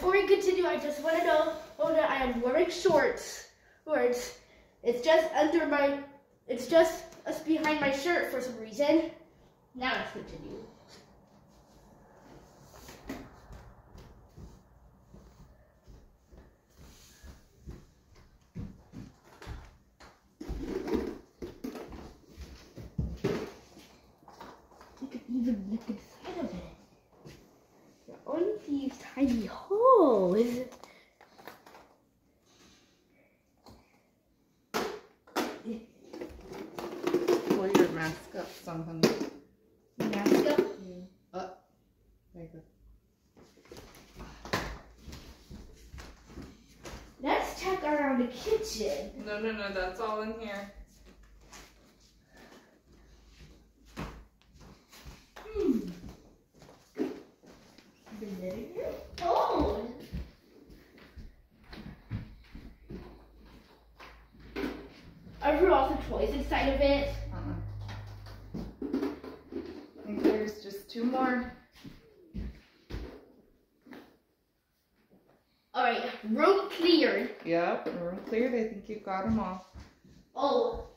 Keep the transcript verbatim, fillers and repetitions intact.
before we continue, I just want to know oh, that I am wearing shorts. Shorts. It's just under my, it's just it's behind my shirt for some reason. Now let's continue. You can even look inside of it. There are only these tiny holes. Pull your mask up somehow. Mask up? Yeah. Up. There you go. Let's check around the kitchen. No, no, no, that's all in here. Hmm. Oh. Are there also toys inside of it? Uh-uh. I think there's just two more. Alright, room cleared. Yep, room cleared. I think you got them all. Oh,